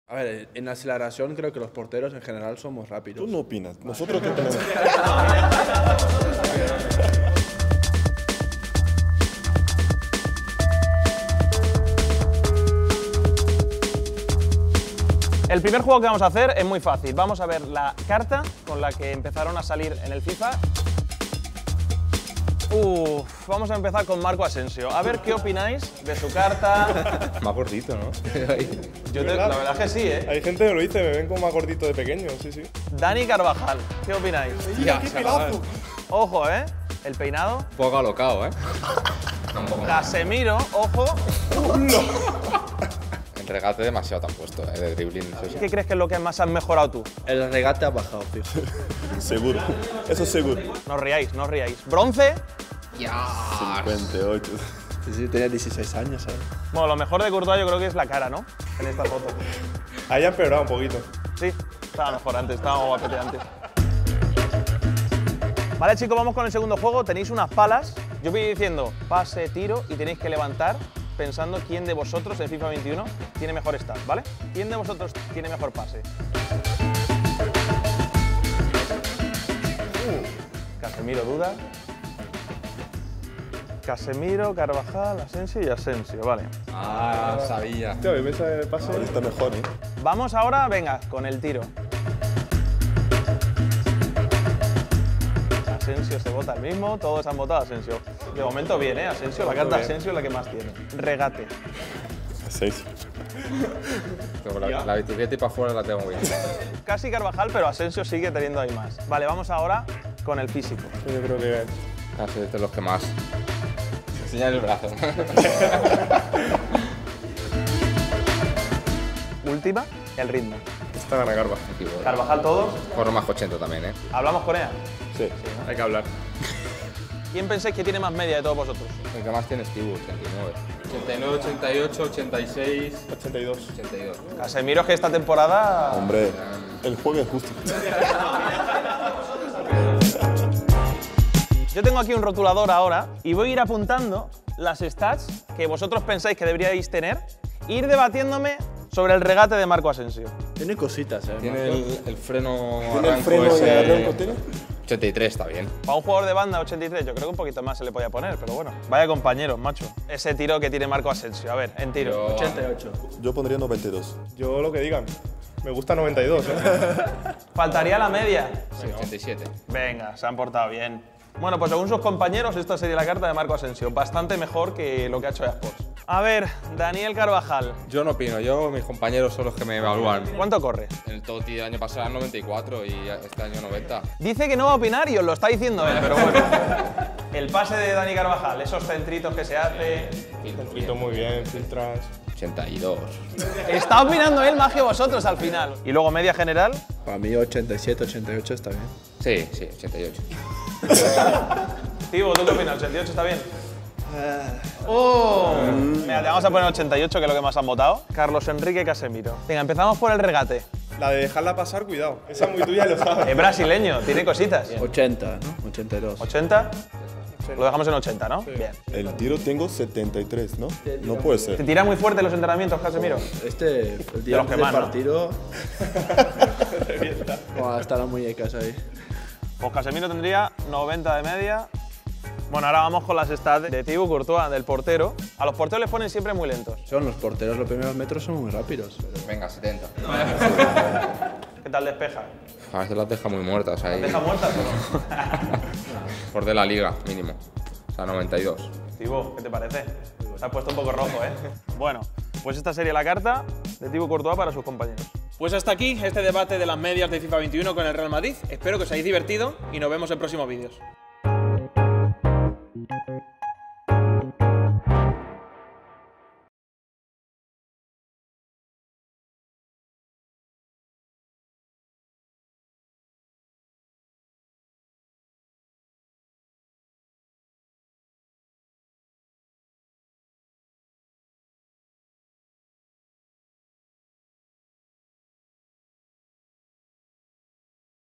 A ver, en aceleración creo que los porteros en general somos rápidos. Tú no opinas. Nosotros qué tenemos. El primer juego que vamos a hacer es muy fácil. Vamos a ver la carta con la que empezaron a salir en el FIFA. Vamos a empezar con Marco Asensio. A ver qué opináis de su carta. Más gordito, ¿no? La verdad es que sí, ¿eh? Hay gente que lo dice, me ven como más gordito de pequeño, sí, sí. Dani Carvajal, ¿qué opináis? ¡Qué pelazo! Ojo, ¿eh? El peinado. Poco alocado, ¿eh? Casemiro, ojo. El regate demasiado tan puesto, de dribbling. Sí, sí. ¿Qué crees que es lo que más has mejorado tú? El regate ha bajado, fijo. Seguro. Eso es seguro. No os riáis, no os riáis. Bronce. 58. Sí, sí, tenía 16 años, ¿sabes? Bueno, lo mejor de Courtois yo creo que es la cara, ¿no? En esta foto. Ahí ha empeorado un poquito. Sí, estaba mejor antes, estaba más guapete antes. Vale, chicos, vamos con el segundo juego. Tenéis unas palas. Yo voy diciendo pase, tiro y tenéis que levantar pensando quién de vosotros en FIFA 21 tiene mejor stat, ¿vale? ¿Quién de vosotros tiene mejor pase? Casemiro duda. Casemiro, Carvajal, Asensio y Asensio, vale. Ah, sabía. Tío, yo pensaba que el pase ahí está mejor, ¿eh? Vamos ahora, venga, con el tiro. Asensio se vota el mismo, todos han votado a Asensio. De momento bien, ¿eh? Asensio, la carta de Asensio es la que más tiene. Regate. 6. La bicicleta y para afuera la tengo bien. Casi Carvajal, pero Asensio sigue teniendo ahí más. Vale, vamos ahora con el físico. Yo creo que Casi es de los que más. Enseñar el brazo. Última, el ritmo. está gana Carva. Carvajal todos. Corro más que 80 también, ¿eh? ¿Hablamos con ella? Sí, hay que hablar. ¿Quién pensáis que tiene más media de todos vosotros? El que más tiene es Tibu, 89. 89, 88, 86, 82. 82. Casemiro, que esta temporada... Hombre, el juego es justo. Yo tengo aquí un rotulador ahora y voy a ir apuntando las stats que vosotros pensáis que deberíais tener e ir debatiéndome sobre el regate de Marco Asensio. Tiene cositas, ¿eh? Tiene el freno ¿Tiene el arranco freno ese... de arranco? ¿Tiene? 83 está bien. Para un jugador de banda 83 yo creo que un poquito más se le podía poner, pero bueno. Vaya compañeros, macho. Ese tiro que tiene Marco Asensio. A ver, en tiro. Yo- 88. Yo pondría 92. Yo lo que digan. Me gusta 92, ¿eh? Faltaría la media. Sí, 87. Venga, se han portado bien. Bueno, pues según sus compañeros, esta sería la carta de Marco Asensio. Bastante mejor que lo que ha hecho Esports. A ver, Daniel Carvajal. Yo no opino, mis compañeros son los que me evalúan. ¿Cuánto corre? El Totti del año pasado era 94 y este año 90. Dice que no va a opinar y os lo está diciendo él, pero bueno. El pase de Dani Carvajal, esos centritos que se hace... Filtrito muy bien, filtras. 82. Está opinando él más que vosotros al final. Y luego media general. Para mí 87, 88 está bien. Sí, sí, 88. Tibo, ¿tú qué opinas? ¿88 está bien? ¡Oh! Mira, te vamos a poner 88, que es lo que más han votado. Carlos Enrique Casemiro. Venga, empezamos por el regate. La de dejarla pasar, cuidado. Esa es muy tuya y lo sabes. Es brasileño, tiene cositas. 80, ¿no? 82. 80. Lo dejamos en 80, ¿no? Bien. El tiro tengo 73, ¿no? No puede ¿Te ser. tira muy fuerte los entrenamientos, Casemiro? Este, el día los que del más, ¿no? partido... Hasta las muñecas ahí. Pues Casemiro tendría 90 de media. Bueno, ahora vamos con las stats de Thibaut Courtois, del portero. A los porteros les ponen siempre muy lentos. Son los porteros, los primeros metros son muy rápidos. Venga, 70. ¿Qué tal despeja? A veces las deja muy muertas ahí. ¿Deja muertas o no? Por de la liga, mínimo. O sea, 92. Thibaut, ¿qué te parece? Te has puesto un poco rojo, ¿eh? Bueno, pues esta sería la carta de Thibaut Courtois para sus compañeros. Pues hasta aquí este debate de las medias de FIFA 21 con el Real Madrid. Espero que os hayáis divertido y nos vemos en próximos vídeos.